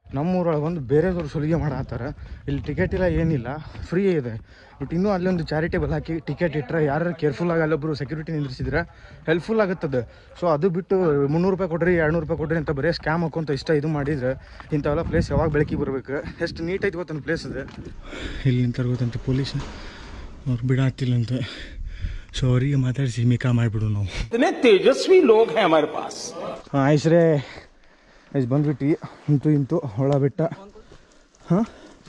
ನಮ್ಮೂರೊಳಗೆ ಒಂದು ಬೇರೆದವ್ರು ಸುಲಿಗೆ ಮಾಡತ್ತಾರ. ಇಲ್ಲಿ ಟಿಕೆಟ್ ಇಲ್ಲ, ಏನಿಲ್ಲ, ಫ್ರೀ ಇದೆ. ಬಟ್ ಇನ್ನೂ ಅಲ್ಲೊಂದು ಚಾರಿಟೇಬಲ್ ಹಾಕಿ ಟಿಕೆಟ್ ಇಟ್ಟರೆ ಯಾರು ಕೇರ್ಫುಲ್ಲಾಗಿ ಅಲ್ಲೊಬ್ಬರು ಸೆಕ್ಯೂರಿಟಿ ನಿಂದ್ರಿಸಿದ್ರೆ ಹೆಲ್ಪ್ಫುಲ್ ಆಗುತ್ತದೆ. ಸೊ ಅದು ಬಿಟ್ಟು 300 ರೂಪಾಯಿ ಕೊಡ್ರಿ 200 ರೂಪಾಯಿ ಕೊಡ್ರಿ ಅಂತ ಬರೀ ಸ್ಕ್ಯಾಮ್ ಹಾಕೊಂತ ಇದು ಮಾಡಿದ್ರೆ ಇಂಥವೆಲ್ಲ ಪ್ಲೇಸ್ ಯಾವಾಗ ಬೆಳಕಿಗೆ ಬರಬೇಕು. ಎಷ್ಟು ನೀಟ್ ಐತಿ ಗೊತ್ತಂತ ಪ್ಲೇಸ್ ಅದು. ಇಲ್ಲಿ ನಿಂತಾರೆ ಗೊತ್ತಂತ ಪೊಲೀಸ್ ಅವ್ರು ಬಿಡಾತಿಲ್ಲಂತೆ. ಸೊ ಅವರಿಗೆ ಮಾತಾಡಿಸಿ ಮಿಕಾ ಮಾಡಿಬಿಡು ನಾವು. ತೇಜಸ್ವಿ ಲೋಗ್ ಹೈ ಹಮಾರೆ ಪಾಸ್. ಹಾಂ ಐಸ್ರೇ ಐಸ್ ಬಂದ್ಬಿಟ್ವಿ. ಇಂತು ಹೊಳ ಬೆಟ್ಟ. ಹಾಂ,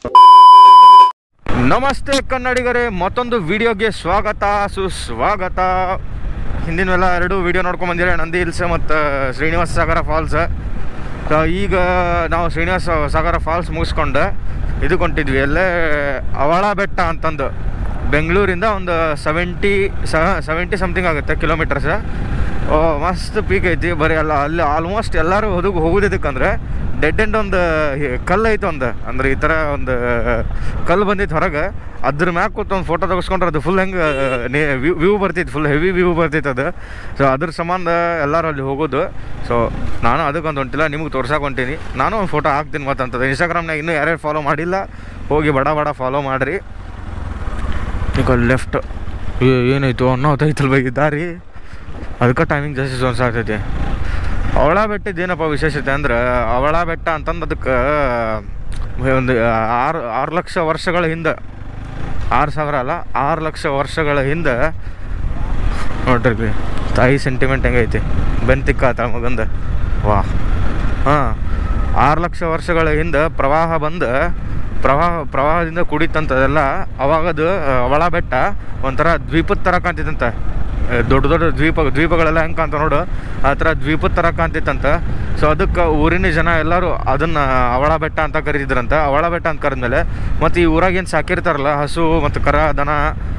ನಮಸ್ತೆ ಕನ್ನಡಿಗರೇ, ಮತ್ತೊಂದು ವಿಡಿಯೋಗೆ ಸ್ವಾಗತ ಸುಸ್ವಾಗತ. ಹಿಂದಿನವೆಲ್ಲ 2 ವಿಡಿಯೋ ನೋಡ್ಕೊಂಡು ಬಂದಿರ, ನಂದಿ ಹಿಲ್ಸ್ ಮತ್ತು ಶ್ರೀನಿವಾಸ ಸಾಗರ ಫಾಲ್ಸ್. ಈಗ ನಾವು ಶ್ರೀನಿವಾಸ ಸಾಗರ ಫಾಲ್ಸ್ ಮುಗಿಸ್ಕೊಂಡು ಇದಕ್ಕೆ ಹೊಂಟಿದ್ವಿ. ಎಲ್ಲೇ ಅವಳ ಬೆಟ್ಟ ಅಂತಂದು ಬೆಂಗಳೂರಿಂದ ಒಂದು 70 ಸಮಥಿಂಗ್ ಆಗುತ್ತೆ ಕಿಲೋಮೀಟರ್ಸ್. ಮಸ್ತ್ ಪೀಕ್ ಐತಿ. ಬರೀ ಅಲ್ಲಿ ಆಲ್ಮೋಸ್ಟ್ ಎಲ್ಲರೂ ಹೋಗೋದಕ್ಕಂದ್ರೆ ಡೆಡ್ ಎಂಡ್ ಒಂದು ಕಲ್ಲು ಐತೆ ಅಂದ್ರೆ ಈ ಥರ ಒಂದು ಕಲ್ಲು ಬಂದಿತ್ತು ಹೊರಗೆ. ಅದ್ರ ಮ್ಯಾಗ ಕೂತು ಒಂದು ಫೋಟೋ ತೆಗೆಸ್ಕೊಂಡ್ರೆ ಅದು ಫುಲ್ ಹೆಂಗೆ ವ್ಯೂ ಬರ್ತೈತೆ, ಫುಲ್ ಹೆವಿ ವ್ಯೂ ಬರ್ತೈತೆ ಅದು. ಸೊ ಅದ್ರ ಸಂಬಂಧ ಎಲ್ಲರೂ ಅಲ್ಲಿ ಹೋಗೋದು. ಸೊ ನಾನು ಅದಕ್ಕೊಂದು ಹೊಂಟಿಲ್ಲ, ನಿಮ್ಗೆ ತೋರ್ಸಕ್ಕೆ ಹೊಂಟೀನಿ. ನಾನು ಒಂದು ಫೋಟೋ ಹಾಕ್ತೀನಿ ಮತ್ತಂತದ್ದು. ಇನ್ಸ್ಟಾಗ್ರಾಮ್ನಾಗ ಇನ್ನೂ ಯಾರ್ಯಾರು ಫಾಲೋ ಮಾಡಿಲ್ಲ ಹೋಗಿ ಬಡ ಫಾಲೋ ಮಾಡಿರಿ. ಈಗ ಲೆಫ್ಟ್ ಏನಾಯ್ತು ಅನ್ನೋದೈತಲ್ ಬೈ ದಾರಿ, ಅದಕ್ಕೆ ಟೈಮಿಂಗ್ ಜಾಸ್ತಿ ಅನ್ಸಾಗ್ತೈತಿ. ಅವಳ ಬೆಟ್ಟದ ಏನಪ್ಪ ವಿಶೇಷತೆ ಅಂದ್ರೆ, ಅವಳ ಬೆಟ್ಟ ಅಂತಂದು ಅದಕ್ಕೆ ಒಂದು 6 ಲಕ್ಷ ವರ್ಷಗಳ ಹಿಂದೆ, 6,000 ಅಲ್ಲ 6 ಲಕ್ಷ ವರ್ಷಗಳ ಹಿಂದೆ ನೋಡ್ರಿ ತಾಯಿ ಸೆಂಟಿಮೆಂಟ್ ಹೆಂಗೈತಿ. ಬೆಂತಿಕ್ಕಾತ ಮಗಂದ ವಾ. ಹಾಂ, 6 ಲಕ್ಷ ವರ್ಷಗಳ ಹಿಂದೆ ಪ್ರವಾಹ ಬಂದು ಪ್ರವಾಹದಿಂದ ಕುಡಿತಂತದೆಲ್ಲ. ಅವಾಗದು ಅವಳ ಬೆಟ್ಟ ಒಂಥರ ದ್ವೀಪದ ಥರ ಕಾಣ್ತಿತ್ತಂತ. ದೊಡ್ಡ ದ್ವೀಪಗಳೆಲ್ಲ ಹೆಂಗೆ ಕಾಣ್ತ ನೋಡು, ಆ ಥರ ದ್ವೀಪದ ಥರ ಕಾಣ್ತಿತ್ತಂತ. ಸೊ ಅದಕ್ಕೆ ಊರಿನ ಜನ ಎಲ್ಲರೂ ಅದನ್ನು ಅವಳ ಬೆಟ್ಟ ಅಂತ ಕರೀತಿದ್ರಂತ. ಅವಳ ಬೆಟ್ಟ ಅಂತ ಕರೆದ್ಮೇಲೆ ಮತ್ತು ಈ ಊರಾಗ ಏನು ಸಾಕಿರ್ತಾರಲ್ಲ ಹಸು ಮತ್ತು ಕರ ದನ,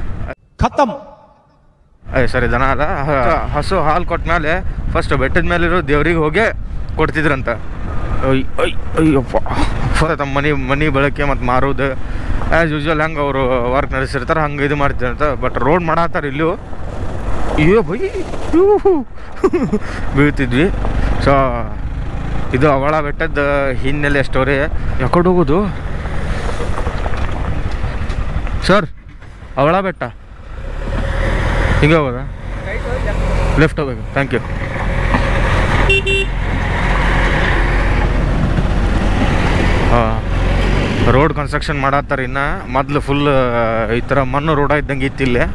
ಸರಿ ದನ ಅಲ್ಲ, ಹಸು ಹಾಲು ಕೊಟ್ಮೇಲೆ ಫಸ್ಟ್ ಬೆಟ್ಟದ ಮೇಲಿರೋ ದೇವ್ರಿಗೆ ಹೋಗಿ ಕೊಡ್ತಿದ್ರಂತ. ಅಯ್ಯಪ್ಪ, ತಮ್ಮ ಮನೆ ಬಳಕೆ ಮತ್ತು ಮಾರೋದು ಆ್ಯಸ್ ಯೂಶ್ವಲ್ ಹೆಂಗೆ ಅವರು ವರ್ಕ್ ನಡೆಸಿರ್ತಾರೆ ಹಂಗೆ ಇದು ಮಾಡ್ತಿರಂತ. ಬಟ್ ರೋಡ್ ಮಾಡತ್ತಾರೆ ಇಲ್ಲೂ. ಅಯ್ಯೋ ಬೈ ಬೀಳ್ತಿದ್ವಿ. ಸೊ ಇದು ಅವಳ ಬೆಟ್ಟದ ಹಿನ್ನೆಲೆ ಸ್ಟೋರಿ. ಯಾಕಡೆ ಹೋಗೋದು ಸರ್? ಅವಳ ಬೆಟ್ಟ ಹಿಂಗೆ ಹೋಗೋದಾ? ಲೆಫ್ಟ್ ಹೋಗ್ಬೇಕು. Thank you. ರೋಡ್ ಕನ್ಸ್ಟ್ರಕ್ಷನ್ ಮಾಡತ್ತಾರೆ ಇನ್ನು. ಮೊದಲು ಫುಲ್ ಈ ಥರ ಮಣ್ಣು ರೋಡ ಇದ್ದಂಗೆ ಇತ್ತು ಇಲ್ಲೇ.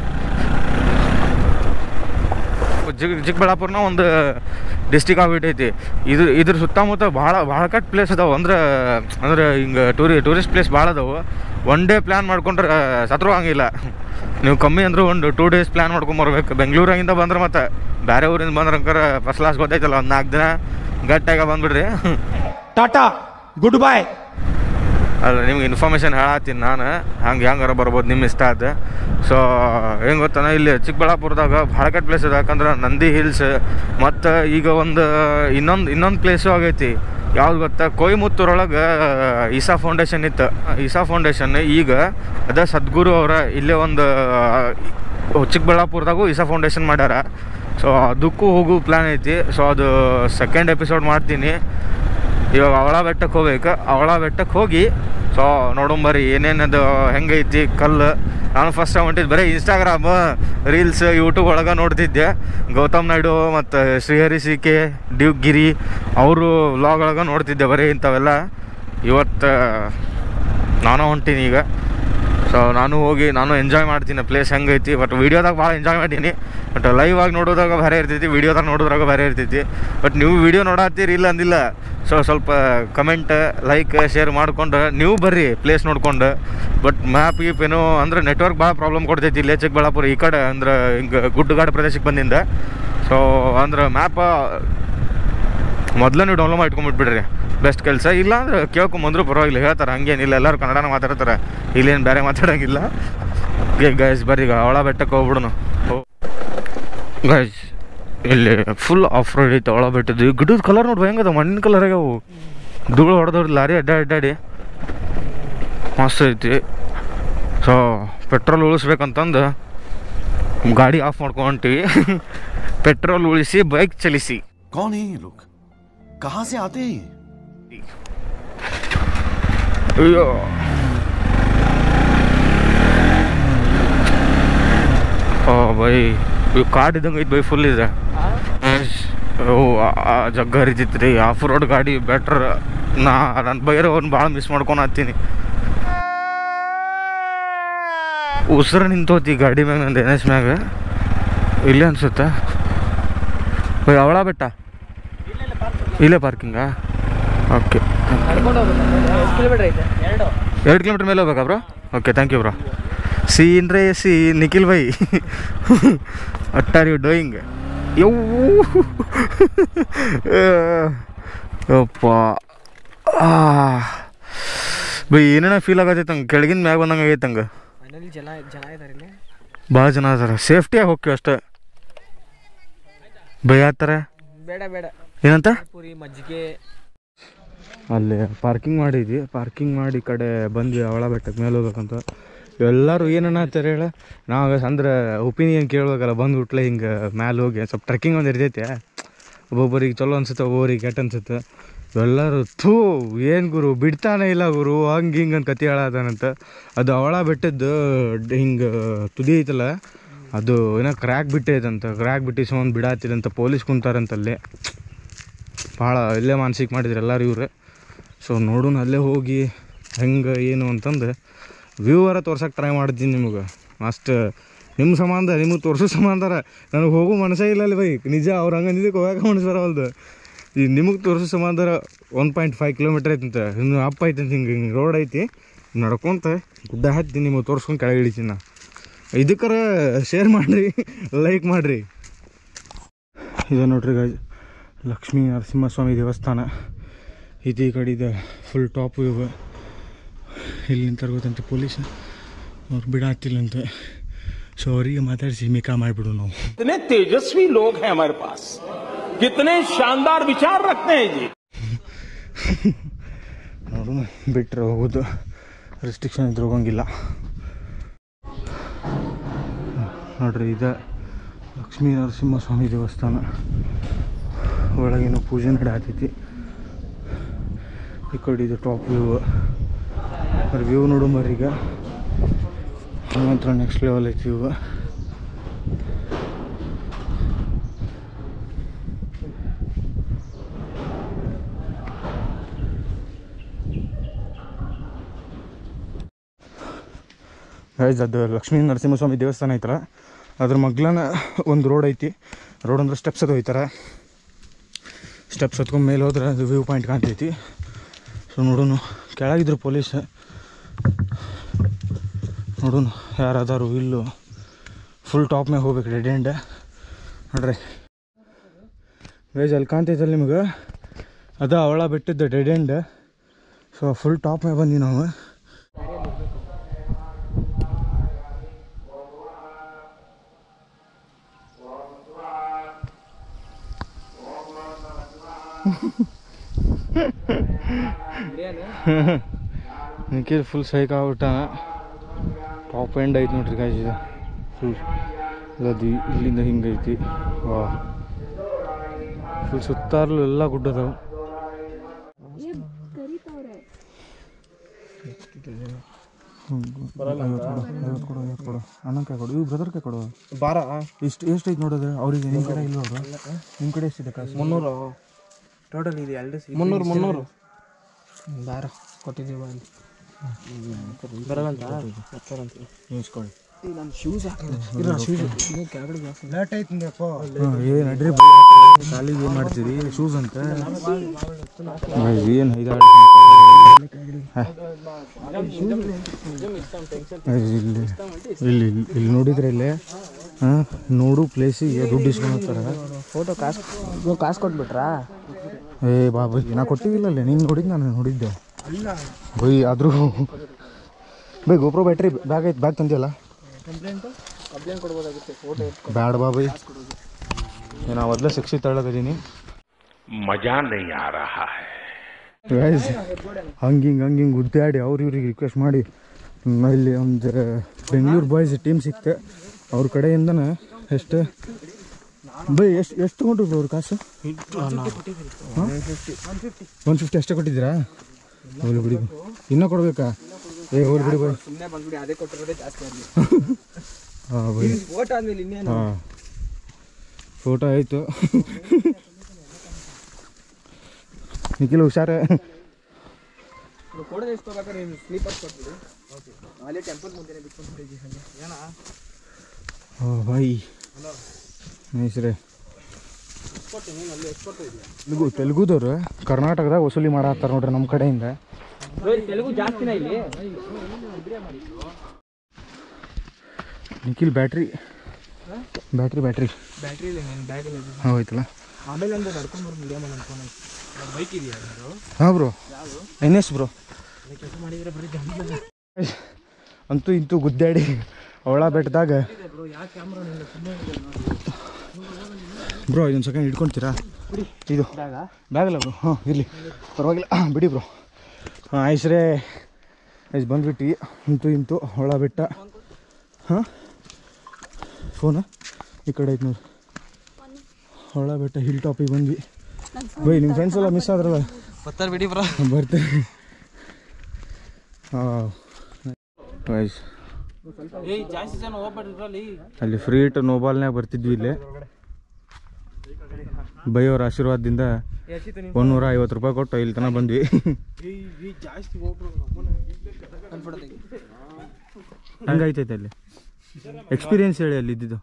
ಚಿಕ್ಕಬಳ್ಳಾಪುರನ ಒಂದು ಡಿಸ್ಟಿಕ್ ಆಗ್ಬಿಟ್ಟೈತಿ. ಇದ್ರ ಸುತ್ತಮುತ್ತ ಭಾಳ ಕಟ್ ಪ್ಲೇಸ್ ಅದಾವೆ. ಅಂದ್ರೆ ಹಿಂಗೆ ಟೂರಿಸ್ಟ್ ಪ್ಲೇಸ್ ಭಾಳ ಅದಾವೆ. 1 ಡೇ ಪ್ಲ್ಯಾನ್ ಮಾಡ್ಕೊಂಡ್ರೆ ಸತ್ರು ಹಂಗಿಲ್ಲ. ನೀವು ಕಮ್ಮಿ ಅಂದ್ರೆ ಒಂದು 2 ಡೇಸ್ ಪ್ಲ್ಯಾನ್ ಮಾಡ್ಕೊಂಬರ್ಬೇಕು. ಬೆಂಗಳೂರಾಗಿಂದ ಬಂದ್ರೆ ಮತ್ತೆ ಬೇರೆ ಊರಿಂದ ಬಂದ್ರೆ ಫಸ್ಟ್ ಕ್ಲಾಸ್ ಗೊತ್ತೈತಲ್ಲ, ಒಂದು 4 ದಿನ ಗಟ್ಟಾಗ ಬಂದ್ಬಿಡ್ರಿ. Tata good bye. ಅಲ್ಲ, ನಿಮ್ಗೆ ಇನ್ಫಾರ್ಮೇಷನ್ ಹೇಳತ್ತೀನಿ ನಾನು, ಹೆಂಗಾರ ಬರ್ಬೋದು ನಿಮ್ಮ ಇಷ್ಟ ಅದು. ಸೊ ಹೆಂಗೆ ಗೊತ್ತಾನ, ಇಲ್ಲಿ ಚಿಕ್ಕಬಳ್ಳಾಪುರದಾಗ ಭಾಳ ಕಟ್ ಪ್ಲೇಸ್ ಇದೆ. ಯಾಕಂದ್ರೆ ನಂದಿ ಹಿಲ್ಸ್ ಮತ್ತು ಈಗ ಒಂದು ಇನ್ನೊಂದು ಪ್ಲೇಸು ಆಗೈತಿ. ಯಾವ್ದು ಗೊತ್ತಾ? ಕೊಯಮತ್ತೂರೊಳಗೆ ಈಸಾ ಫೌಂಡೇಶನ್ ಇತ್ತು. ಈಸಾ ಫೌಂಡೇಶನ್ ಈಗ ಅದ ಸದ್ಗುರು ಅವರ ಇಲ್ಲೇ ಒಂದು ಚಿಕ್ಕಬಳ್ಳಾಪುರದಾಗೂ ಈಸಾ ಫೌಂಡೇಶನ್ ಮಾಡ್ಯಾರ. ಸೊ ಅದಕ್ಕೂ ಹೋಗೋ ಪ್ಲ್ಯಾನ್ ಐತಿ. ಸೊ ಅದು 2nd ಎಪಿಸೋಡ್ ಮಾಡ್ತೀನಿ. ಇವಾಗ ಅವಳ ಬೆಟ್ಟಕ್ಕೆ ಹೋಗ್ಬೇಕು. ಅವಳ ಬೆಟ್ಟಕ್ಕೆ ಹೋಗಿ ಸೊ ನೋಡಂಬರಿ ಏನೇನದು ಹೆಂಗೈತಿ ಕಲ್ಲು. ನಾನು ಫಸ್ಟ್ ಟೈಮ್ ಹೊಂಟಿದ್ದು ಬರೀ ಇನ್ಸ್ಟಾಗ್ರಾಮ್ ರೀಲ್ಸ್ ಯೂಟ್ಯೂಬ್ ಒಳಗೆ ನೋಡ್ತಿದ್ದೆ. ಗೌತಮ್ ನಾಯ್ಡು ಮತ್ತು ಶ್ರೀಹರಿ CK ಡ್ಯೂಕ್ ಗಿರಿ ಅವರು ವ್ಲಾಗ್ ಒಳಗೆ ನೋಡ್ತಿದ್ದೆ ಬರೀ ಇಂಥವೆಲ್ಲ. ಇವತ್ತು ನಾನು ಹೊಂಟೀನಿ ಈಗ. ಸೊ ನಾನು ಎಂಜಾಯ್ ಮಾಡ್ತೀನಿ ಪ್ಲೇಸ್ ಹೆಂಗೈತಿ. ಬಟ್ ವೀಡಿಯೋದಾಗ ಭಾಳ ಎಂಜಾಯ್ ಮಾಡೀನಿ. ಬಟ್ ಲೈವ್ ಆಗಿ ನೋಡೋದಾಗ ಬೇರೆ ಇರ್ತೈತಿ, ವೀಡಿಯೋದಾಗ ನೋಡೋದ್ರಾಗ ಬೇರೆ ಇರ್ತೈತಿ. ಬಟ್ ನೀವು ವೀಡಿಯೋ ನೋಡತ್ತೀರಿ ಇಲ್ಲ ಅಂದಿಲ್ಲ. ಸೊ ಸ್ವಲ್ಪ ಕಮೆಂಟ್ ಲೈಕ್ ಶೇರ್ ಮಾಡ್ಕೊಂಡು ನೀವು ಬರ್ರಿ ಪ್ಲೇಸ್ ನೋಡ್ಕೊಂಡು. ಬಟ್ ಮ್ಯಾಪ್ ಏನೋ ಅಂದ್ರೆ ನೆಟ್ವರ್ಕ್ ಭಾಳ ಪ್ರಾಬ್ಲಮ್ ಕೊಡ್ತೈತಿ ಇಲ್ಲೇ ಚಿಕ್ಕಬಳ್ಳಾಪುರ ಈ ಕಡೆ. ಅಂದ್ರೆ ಹಿಂಗೆ ಗುಡ್ಡಗಾಡು ಪ್ರದೇಶಕ್ಕೆ ಬಂದಿಂದ. ಸೊ ಅಂದ್ರೆ ಮ್ಯಾಪ ಮೊದಲೇ ನೀವು ಡೌನ್ಲೋಡ್ ಮಾಡಿ ಇಟ್ಕೊಂಡ್ಬಿಟ್ಬಿಡ್ರಿ, ಬೆಸ್ಟ್ ಕೆಲಸ. ಇಲ್ಲ ಅಂದ್ರೆ ಕೇಳ್ಕೊಂಬಂದ್ರು ಪರವಾಗಿಲ್ಲ, ಹೇಳ್ತಾರೆ, ಹಂಗೇನಿಲ್ಲ. ಎಲ್ಲರೂ ಕನ್ನಡನ ಮಾತಾಡ್ತಾರೆ, ಇಲ್ಲೇನು ಬೇರೆ ಮಾತಾಡೋಂಗಿಲ್ಲ. ಗೈಸ್ ಬರ್ರಿ ಈಗ ಅವಳ ಬೆಟ್ಟಕ್ಕೆ ಹೋಗ್ಬಿಡೋಣ. ಗೈಸ್ ಇಲ್ಲಿ ಫುಲ್ ಆಫ್ ರೋಡ್ ಐತೆ ಅವಳ ಬೆಟ್ಟದ್ದು. ಗಿಡದ ಕಲರ್ ನೋಡ್ಬ ಹೆಂಗದ, ಮಣ್ಣಿನ ಕಲರ್ ಆಗ್ಯಾವು. ಧೂಳು ಹೊಡೆದವ್ರು ಲಾರಿ ಅಡ್ಡಾಡಿ ಮಸ್ತ್ ಐತಿ. ಸೊ ಪೆಟ್ರೋಲ್ ಉಳಿಸ್ಬೇಕಂತಂದು ಗಾಡಿ ಆಫ್ ಮಾಡ್ಕೊಂಡು ಹೊಂಟಿವಿ. ಪೆಟ್ರೋಲ್ ಉಳಿಸಿ ಬೈಕ್ ಚಲಿಸಿ. कौन है ये लोग, कहां से आते हैं? ಅಯ್ಯೋ ಓ ಬೈ ಇವು ಕಾಡ್ ಇದ್ದಂಗೆ ಐತೆ ಬೈ ಫುಲ್ ಇದೆ ಜಗ್ಗ ಹರಿತೈತಿ ರೀ ಆಫ್ ರೋಡ್ ಗಾಡಿ ಬೆಟ್ರ್ ನನ್ನ ಬೈರೋ ಅವ್ನು ಭಾಳ ಮಿಸ್ ಮಾಡ್ಕೊಂಡು ಹತ್ತೀನಿ ಉಸಿರು ನಿಂತೋತಿ ಗಾಡಿ ಮ್ಯಾಗ ನಂದು ಎನ್ ಎಸ್ ಮ್ಯಾಗ ಇಲ್ಲೇ ಅನ್ಸುತ್ತೆ ಬೈ ಅವಳ ಬೆಟ್ಟ ಇಲ್ಲೇ ಪಾರ್ಕಿಂಗಾ ಓಕೆ 2 ಕಿಲೋಮೀಟ್ರ್ ಮೇಲೆ ಹೋಗ್ಬೇಕಾ bro okay thank you bro scene ರೇ ಸಿ Nikhil bye what are you doing ಯಪ್ಪ ಬೈ ಏನೇನ ಫೀಲ್ ಆಗತ್ತೈತೆ ಹಂಗೆ ಕೆಳಗಿನ ಮ್ಯಾಗ ಬಂದಂಗೆ ಆಗೈತೆ ಹಂಗೆ ಭಾಳ ಜನ ಅದಾರ ಸೇಫ್ಟಿಯಾಗಿ ಹೋಗ್ತೀವಿ ಅಷ್ಟೇ ಬೈ ಆಗ್ತಾರೆ ಬೇಡ ಬೇಡ ಏನಂತ ಪೂರಿ ಮಜ್ಜಿಗೆ ಅಲ್ಲಿ ಪಾರ್ಕಿಂಗ್ ಮಾಡಿದ್ವಿ ಪಾರ್ಕಿಂಗ್ ಮಾಡಿ ಕಡೆ ಬಂದ್ವಿ ಅವಳ ಬೆಟ್ಟಕ್ಕೆ ಮೇಲೆ ಹೋಗ್ಬೇಕಂತ ಎಲ್ಲರೂ ಏನನ್ನತ್ತಾರೆ ಹೇಳ ನಾವು ಅಂದ್ರೆ ಒಪಿನಿಯನ್ ಕೇಳ್ಬೇಕಲ್ಲ ಬಂದ್ಬಿಟ್ಲೆ ಹಿಂಗೆ ಮ್ಯಾಲೆ ಹೋಗಿ ಸ್ವಲ್ಪ ಟ್ರೆಕ್ಕಿಂಗ್ ಒಂದು ಇರ್ತೈತೆ ಒಬ್ಬೊಬ್ಬರಿಗೆ ಚಲೋ ಅನ್ಸುತ್ತೆ ಒಬ್ಬೊಬ್ಬರಿಗೆ ಕೆಟ್ಟ ಅನ್ಸುತ್ತೆ ಎಲ್ಲರೂ ಥೂ ಏನು ಗುರು ಬಿಡ್ತಾನೆ ಇಲ್ಲ ಗುರು ಹಂಗೆ ಹಿಂಗೆ ಅಂತ ಕತೆ ಹೇಳತ್ತಾನಂತ ಅದು ಅವಳ ಬೆಟ್ಟದ್ದು ಹಿಂಗೆ ತುದಿ ಐತಲ್ಲ ಅದು ಏನೋ ಕ್ರ್ಯಾಕ್ ಬಿಟ್ಟೈತಂತ ಕ್ರ್ಯಾಕ್ ಬಿಟ್ಟು ಒಂದು ಬಿಡಾತಿದಂತ ಪೊಲೀಸ್ ಕುಂತಾರಂತಲ್ಲೇ ಭಾಳ ಇಲ್ಲೇ ಮಾನಸಿಕ ಮಾಡಿದ್ರು ಎಲ್ಲರೂ ಇವ್ರೆ ಸೊ ನೋಡೋಣ ಅಲ್ಲೇ ಹೋಗಿ ಹೆಂಗೆ ಏನು ಅಂತಂದು ವ್ಯೂವರ ತೋರ್ಸೋಕೆ ಟ್ರೈ ಮಾಡ್ತೀನಿ ನಿಮಗೆ ಮಸ್ತ್ ನಿಮ್ಮ ಸಂಬಂಧ ನಿಮಗೆ ತೋರಿಸೋ ಸಂಬಂಧಾರ ನನಗೆ ಹೋಗೋ ಮನಸ್ಸೇ ಇಲ್ಲ ಅಲ್ಲಿ ಬೈ ನಿಜ ಅವ್ರು ಹಂಗೆ ನಿಜಕ್ಕೆ ಹೋಗೋಕೆ ಮನಸ್ಸು ಬರೋಲ್ದು ಈಗ ನಿಮಗೆ ತೋರಿಸೋ ಸಂಬಂಧಾರ 1.5 ಕಿಲೋಮೀಟ್ರ್ ಐತಂತ ಇನ್ನು ಅಪ್ ಐತಂತ ಹಿಂಗೆ ಹಿಂಗೆ ರೋಡ್ ಐತಿ ನಡ್ಕೊಂತ ಗುಡ್ಡ ಹತ್ತಿ ನಿಮಗೆ ತೋರಿಸ್ಕೊಂಡು ಕೆಳಗೆ ಇಳಿತೀನಿ ನಾ ಇದಕ್ಕರ ಶೇರ್ ಮಾಡಿರಿ ಲೈಕ್ ಮಾಡಿರಿ ಇದು ನೋಡ್ರಿ ಗಾಜ್ ಲಕ್ಷ್ಮೀ ನರಸಿಂಹಸ್ವಾಮಿ ದೇವಸ್ಥಾನ ಇದು ಈ ಕಡೆ ಇದೆ ಫುಲ್ ಟಾಪ್ ಇವ ಇಲ್ಲಿ ನಿಂತಾರೆ ಗೊತ್ತಂತೆ ಪೊಲೀಸ್ ಅವ್ರು ಬಿಡಾತಿಲ್ಲಂತೆ ಸೊ ಅವರಿಗೆ ಮಾತಾಡಿಸಿ ಮಿಕಾ ಮಾಡಿಬಿಡು ನಾವು कितने तेजस्वी लोग हैं हमारे पास कितने शानदार विचार रखते हैं जी ನೋಡೋಣ ಬಿಟ್ಟರೆ ಹೋಗೋದು ರೆಸ್ಟ್ರಿಕ್ಷನ್ ಇದ್ರೆ ಹೋಗಂಗಿಲ್ಲ ನೋಡ್ರಿ ಇದು ಲಕ್ಷ್ಮೀ ನರಸಿಂಹಸ್ವಾಮಿ ದೇವಸ್ಥಾನ ಒಳಗೇನೋ ಪೂಜೆ ನಡೆಯತೈತಿ ಈ ಕಡೆ ಇದು ಟಾಪ್ ವ್ಯೂ ನೋಡು ಈಗ ಮಾತ್ರ ನೆಕ್ಸ್ಟ್ ಲೆವೆಲ್ ಐತಿ ವ್ಯೂ ಗೈಸ್ ಅದು ಲಕ್ಷ್ಮೀ ನರಸಿಂಹಸ್ವಾಮಿ ದೇವಸ್ಥಾನ ಐತಲ್ಲ ಅದ್ರ ಮಗ್ಲನ ಒಂದು ರೋಡ್ ಐತಿ ರೋಡ್ ಅಂದ್ರೆ ಸ್ಟೆಪ್ಸ್ ಅದು ಹೋಯ್ತಾರೆ ಸ್ಟೆಪ್ಸ್ ಹತ್ಕೊಂಡು ಮೇಲೆ ಹೋದ್ರೆ ಅದು ವ್ಯೂ ಪಾಯಿಂಟ್ ಕಾಣ್ತೈತಿ ಸೊ ನೋಡೋಣ ಕೆಳಗಿದ್ರು ಪೊಲೀಸ್ ನೋಡೋಣ ಯಾರಾದಾರು ಇಲ್ಲೂ ಫುಲ್ ಟಾಪ್ ಮ್ಯಾಗ ಹೋಗ್ಬೇಕು ಡೆಡ್ ಎಂಡ್ ನೋಡ್ರಿ ಗೈಸ್ ಅಲ್ಲಿ ಕಾಣ್ತೈತಲ್ಲ ನಿಮಗೆ ಅದು ಅವಳ ಬಿಟ್ಟಿದ್ದ dead end so full top ಮ್ಯಾಗ ಬಂದ್ವಿ ನಾವು ನಿಖಿಲ್ ಫುಲ್ ಸೈಕ್ ಆಗ್ಬಿಟ್ಟ ಟಾಪ್ ಎಂಡ್ ಐತಿ ನೋಡ್ರಿ ಗಾಯ್ಸ್ ಇದು ಫುಲ್ ಅದು ಇಲ್ಲಿಂದ ಹಿಂಗೈತಿ ವಾ ಫುಲ್ ಸುತ್ತಾರ್ಲು ಎಲ್ಲ ಗುಡ್ಡದವು ಕೊಡು ಅಣ್ಣನ ಕೊಡು ಇವು ಬ್ರದರ್ ಕೈ ಕೊಡು ಬಾರ ಎಷ್ಟು ಐತಿ ನೋಡೋದು ಅವ್ರಿಗೆ ನಿಮ್ಮ ಕಡೆ ಇಲ್ಲ ಅವರು ನಿಮ್ಮ ಕಡೆ ಎಷ್ಟಿದೆ ಕಾಸು 300 ಟೋಟಲ್ ಇದೆ 300 ಬಾರ ಕೊಟ್ಟಿದ್ದೀವಿ ಬರಲ್ಲ ನಿಲ್ಸ್ಕೊಳ್ಳಿ ನಾನು ಶೂಸ್ ಹಾಕಿಲ್ಲ ಶೂಸ್ ಲೇಟ್ ಐತಿಂದಪ್ಪ ಏನು ನಡ್ರಿ ಕಾಲಿಗೆ ಏನು ಮಾಡ್ತೀರಿ ಶೂಸ್ ಅಂತ ಏನು ಇಲ್ಲಿ ನೋಡಿದ್ರೆ ಇಲ್ಲೇ ಹಾಂ ನೋಡು ಪ್ಲೇಸಿಗೆ ದುಡ್ಡು ಇಸ್ಕೊಂಡ್ತಾರೆ ಫೋಟೋ ಕಾಸು ಕೊಟ್ಬಿಟ್ರಾ ಏ ಬಾಬು ನಾ ಕೊಟ್ಟಿದ್ದಿಲ್ಲಲ್ಲೇ ನೀನು ನೋಡಿದ್ದು ನಾನು ನೋಡಿದ್ದೆ ಬೈ ಆದರೂ ಬೈ ಗೋಪ್ರೋ ಬ್ಯಾಟ್ರಿ ಬ್ಯಾಗ್ ಐತೆ ಬ್ಯಾಗ್ ತಂದಿಯಲ್ಲ ಕಂಪ್ಲೇಂಟ್ ಕೊಡ್ಬೋದಾಗುತ್ತೆ ಫೋಟೋ ಬ್ಯಾಡ ಬಾಬೈ ನಾನು ಮೊದಲೇ ಶಿಕ್ಷೆ ತಗೊಳಕದೀನಿ मजा नहीं आ रहा है ಗೈಸ್ ಹಂಗೆ ಗುದ್ದಾಡಿ ಇವ್ರಿಗೆ ರಿಕ್ವೆಸ್ಟ್ ಮಾಡಿ ಇಲ್ಲಿ ಒಂದು ಬೆಂಗಳೂರು ಬಾಯ್ಸ್ ಟೀಮ್ ಸಿಕ್ತೆ ಅವ್ರ ಕಡೆಯಿಂದನೇ ಎಷ್ಟು ಬೈ ಎಷ್ಟು ತೊಗೊಂಡ್ರು ಅವ್ರ ಕಾಸು 150 ಅಷ್ಟೇ ಕೊಟ್ಟಿದ್ದೀರಾ ಹೋಗ್ಲಿ ಬಿಡಿ ಇನ್ನೂ ಕೊಡ್ಬೇಕಾ? ಏ ಹೋಲ್ ಬಿಡಿ ಬೈ. ಸುಮ್ಮನೆ ಬಂದ್ಬಿಡಿ, ಅದೇ ಕೊಟ್ಟಿರೋದೇ ಜಾಸ್ತಿ ಆಗಲಿ. ಹಾಂ ಬೈ. ಫೋಟೋ ಆದ್ಮೇಲೆ ಇನ್ನೇನು? ಹಾಂ ಫೋಟೋ ಆಯಿತು. ನಿಖಿಲ್ ಹುಷಾರ. ಕೊಡೋದು ಇಸ್ಕೋಬೇಕಾದ್ರೆ ನೀವು ಸ್ಲೀಪರ್ಸ್ ಕೊಟ್ಬಿಡಿ. ಓಕೆ, ಅಲ್ಲೇ ಟೆಂಪಲ್ ಮುಂದೆ ಬಿಟ್ಕೊಂಡ್ಬಿಡಿ. ಏನ ಓ ಬೈ ನೈಸ್ ರೀ. ತೆಲುಗುದವ್ರು ಕರ್ನಾಟಕದಾಗ ವಸೂಲಿ ಮಾಡತ್ತಾರ ನೋಡ್ರಿ ನಮ್ಮ ಕಡೆಯಿಂದ. ತೆಲುಗು ಜಾಸ್ತಿನ ಇಲ್ಲಿ. ನಿಖಿಲ್ ಬ್ಯಾಟ್ರಿ ಬ್ಯಾಟ್ರಿ ಇಲ್ಲ ನನ್ನ ಬ್ಯಾಗಲ್ಲಿ. ಹೋಯ್ತಲ್ಲ. ಆಮೇಲೆ ಅಂದ್ರೆ ನಡ್ಕೊಂಡು ಮೀಡಿಯಮ್ ಅನ್ಕೊಂಡು ಬೈಕ್ ಇದೆಯಾ? ಹಾಂ ಬ್ರೋ, NS ಬ್ರೋ. ಕೆಲಸ ಮಾಡಿದ್ರೆ ಬರೀ ಅಂತೂ ಇಂತೂ ಗುದ್ದಾಡಿ ಅವಳ ಬೆಟ್ಟದಾಗ. ಬ್ರೋ ಯಾಕೆ ಕ್ಯಾಮ್ರಾ ಬ್ರೋ ಇದೊಂದು ಸೆಕೆಂಡ್ ಇಟ್ಕೊಳ್ತೀರಾ? ಇದು ಬ್ಯಾಗಲ್ಲ ಬ್ರೋ. ಹಾಂ ಇರಲಿ ಪರವಾಗಿಲ್ಲ, ಬಿಡಿ ಬ್ರೋ. ಹಾಂ ಆಯ್ಸ್ರೇ ಬಂದ್ಬಿಟ್ಟು ಇಂತೂ ಹೊಳ ಬೆಟ್ಟ. ಹಾಂ ಫೋನು ಈ ಕಡೆ ಐತೆ ನೋಡಿ. ಹೊಳ ಬೆಟ್ಟ ಹಿಲ್ ಟಾಪಿಗೆ ಬಂದ್ವಿ. ಬೈ ನಿಮ್ಮ ಫ್ರೆಂಡ್ಸ್ ಎಲ್ಲ ಮಿಸ್ ಆದ್ರಲ್ಲ, ಬರ್ತಾರೆ ಬಿಡಿ ಬ್ರೋ. ಬರ್ತೀನಿ. ಹಾಂ ಜಾಸ್ತಿ ಜನ ಹೋಗ್ಬಿಟ್ರಲ್ಲಿ. ಅಲ್ಲಿ ಫ್ರೀ ಇಟ್ಟು ನೋಬಾಲ್ನಾಗ ಬರ್ತಿದ್ವಿ. ಇಲ್ಲಿ ಬೈ ಅವ್ರ ಆಶೀರ್ವಾದದಿಂದ 150 ರೂಪಾಯಿ ಕೊಟ್ಟು ಇಲ್ಲಿ ತನಕ ಬಂದ್ವಿ. ಹಂಗೈತೈತೆ ಅಲ್ಲಿ ಎಕ್ಸ್ಪೀರಿಯನ್ಸ್ ಹೇಳಿ ಅಲ್ಲಿ ಇದ್ದಿದ್ದು.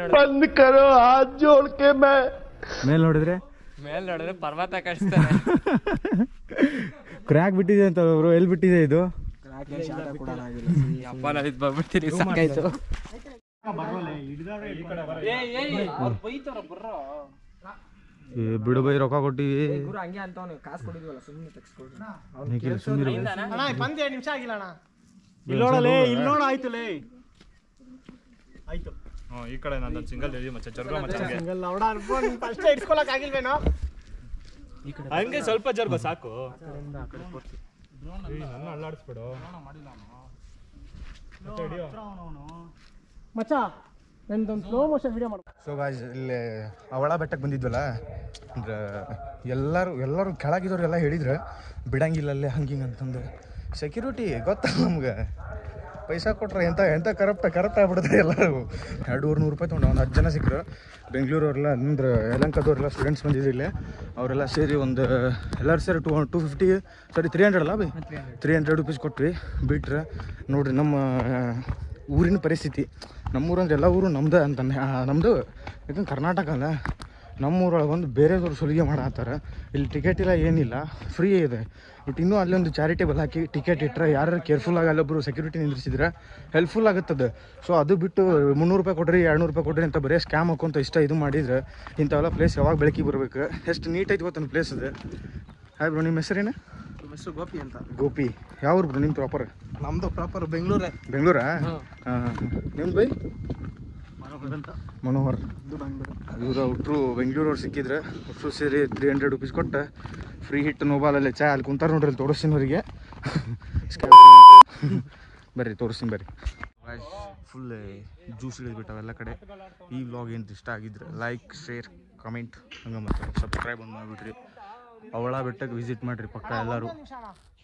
ಮೇಲ್ ನೋಡಿದ್ರೆ ಪರ್ವತ ಕಾಣಿಸ್ತಾರೆ. ಕ್ರ್ಯಾಕ್ ಬಿಟ್ಟಿದೆ ಅಂತ ಅವರು. ಎಲ್ಲಿ ಬಿಟ್ಟಿದೆ ಇದು? ಸಾಕಾಯ್ತು. ಬಿಡು ಬೈ, ರೊಕ್ಕ ಕೊಟ್ಟಿವಿ. ಹಂಗೆ ಅಂತ ಕಾಸು ಕೊಟ್ಟಿದ್ವಲ್ಲ, ಸುಮ್ಮನೆ ತೆಗ್ಸ್ಕೊಡ್ರಿ. ನಿಖಿಲ್ ಸುಮ್ಮನೆ ಬಂದು 2 ನಿಮಿಷ ಆಗಿಲ್ಲ ಅಣ್ಣ. ಇಲ್ಲಿ ನೋಡ ಆಯ್ತು. ಈ ಕಡೆ ನಾನು ಸಿಂಗಲ್ ಮಚ್ಚ ಜರ್ಗ ಮಚ್ಚ ಸಿಂಗಲ್ ನೋಡ ಅನ್ಕೊಂಡು ಫಸ್ಟ್ ಇಟ್ಕೊಳಕ್ ಆಗಿಲ್ವೇನೋ? ಹಂಗೆ ಸ್ವಲ್ಪ ಜರ್ಗ ಸಾಕು. ನನ್ನ ಅಲ್ಲಾಡಿಸ್ಬಿಡು. ಮಚ್ಚ ನಂದೊಂದು ಸ್ಲೋ ಮೋಷನ್ ವಿಡಿಯೋ ಮಾಡು. ಸೊ ಗಾಯ್ಸ್, ಇಲ್ಲಿ ಅವಳ ಬೆಟ್ಟಕ್ಕೆ ಬಂದಿದ್ವಲ್ಲ, ಅಂದ್ರೆ ಎಲ್ಲರೂ ಕೆಳಗಿದವ್ರು ಎಲ್ಲ ಹೇಳಿದ್ರು ಬಿಡಂಗಿಲ್ಲ ಅಲ್ಲೇ ಹಂಗೆ ಅಂತಂದು. ಸೆಕ್ಯೂರಿಟಿ ಗೊತ್ತಲ್ಲ ನಮ್ಗೆ, ಪೈಸಾ ಕೊಟ್ರೆ ಎಂಥ ಕರಪ್ಟ್ ಆಗ್ಬಿಡುತ್ತೆ ಎಲ್ಲರೂ. 200-100 ರೂಪಾಯಿ ತೊಗೊಂಡು ಒಂದು 10 ಜನ ಸಿಕ್ಕರು. ಬೆಂಗಳೂರವ್ರೆಲ್ಲ ಅಂದ್ರೆ ಯಲಹಂಕದವ್ರೆಲ್ಲ ಸ್ಟೂಡೆಂಟ್ಸ್ ಬಂದಿದ್ರು ಇಲ್ಲಿ. ಅವರೆಲ್ಲ ಸೇರಿ ಎಲ್ಲರೂ ಸೇರಿ 300 ಅಲ್ಲ ಬೈ, 300 ರುಪೀಸ್ ಕೊಟ್ವಿ. ಬಿಟ್ರೆ ನೋಡ್ರಿ ನಮ್ಮ ಊರಿನ ಪರಿಸ್ಥಿತಿ. ನಮ್ಮೂರಂದ್ರೆ ಎಲ್ಲ ಊರು ನಮ್ದು ಅಂತಾನೆ. ನಮ್ಮದು ಯಾಕಂದ್ರೆ ಕರ್ನಾಟಕ ಅಲ್ಲ, ನಮ್ಮೂರೊಳಗೆ ಒಂದು ಬೇರೆದವ್ರು ಸುಲಿಗೆ ಮಾಡತ್ತಾರ. ಇಲ್ಲಿ ಟಿಕೆಟ್ ಇಲ್ಲ, ಏನಿಲ್ಲ, ಫ್ರೀ ಇದೆ. ಬಟ್ ಇನ್ನೂ ಅಲ್ಲೊಂದು ಚಾರಿಟೇಬಲ್ ಹಾಕಿ ಟಿಕೆಟ್ ಇಟ್ಟರೆ ಯಾರು ಕೇರ್ಫುಲ್ಲಾಗಿ ಅಲ್ಲೊಬ್ಬರು ಸೆಕ್ಯೂರಿಟಿ ನಿಂದ್ರಿಸಿದ್ರೆ ಹೆಲ್ಪ್ಫುಲ್ ಆಗುತ್ತದೆ. ಸೊ ಅದು ಬಿಟ್ಟು 300 ರೂಪಾಯಿ ಕೊಡ್ರಿ, 200 ರೂಪಾಯಿ ಕೊಡ್ರಿ ಅಂತ ಬರೀ ಸ್ಕ್ಯಾಮ್ ಹಾಕೊಂತ ಇದು ಮಾಡಿದ್ರೆ ಇಂಥವೆಲ್ಲ ಪ್ಲೇಸ್ ಯಾವಾಗ ಬೆಳಕಿಗೆ ಬರ್ಬೇಕು. ಎಷ್ಟು ನೀಟ್ ಐತಿ ಗೊತ್ತ ಪ್ಲೇಸ್ ಅದು. ಹಾಯ್ ಬ್ರೋ, ನಿಮ್ಮ ಹೆಸರೇನು? ನಮ್ಮ ಹೆಸರು ಗೋಪಿ ಅಂತ. ಗೋಪಿ. ಯಾವ ಊರು ಬ್ರೋ ನಿಮ್ಮ ಪ್ರಾಪರ್? ನಮ್ದು ಪ್ರಾಪರ್ ಬೆಂಗಳೂರಾ? ಹಾಂ. ನಿಮ್ದು ಬೈ? ಮನೋಹರ್. ಇವರು ಹುಟ್ಟರು ಬೆಂಗಳೂರವ್ರು ಸಿಕ್ಕಿದ್ರೆ ಹುಟ್ಟರು ಸೇರಿ 300 ರುಪೀಸ್ ಕೊಟ್ಟು ಫ್ರೀ ಹಿಟ್ ನೋಬಾಲಲ್ಲಿ ಚಾ ಅಲ್ಲಿ ಕುಂತಾರ ನೋಡ್ರಿ, ಅಲ್ಲಿ ತೋರಿಸ್ತೀನವರಿಗೆ. ಬರ್ರಿ ತೋರಿಸ್ತೀನಿ ಬರ್ರಿ. ಫುಲ್ ಜ್ಯೂಸ್ ಇಳಿದ್ಬಿಟ್ಟವೆಲ್ಲ ಕಡೆ. ಈ ವ್ಲಾಗ್ ಏನು ಇಷ್ಟ ಆಗಿದ್ರೆ ಲೈಕ್, ಶೇರ್, ಕಮೆಂಟ್ ಹಂಗೆ ಮತ್ತೆ ಸಬ್ಸ್ಕ್ರೈಬ್ ಒಂದು ಮಾಡಿಬಿಡ್ರಿ. ಅವಳ ಬೆಟ್ಟಕ್ಕೆ ವಿಸಿಟ್ ಮಾಡಿರಿ ಪಕ್ಕ ಎಲ್ಲರೂ.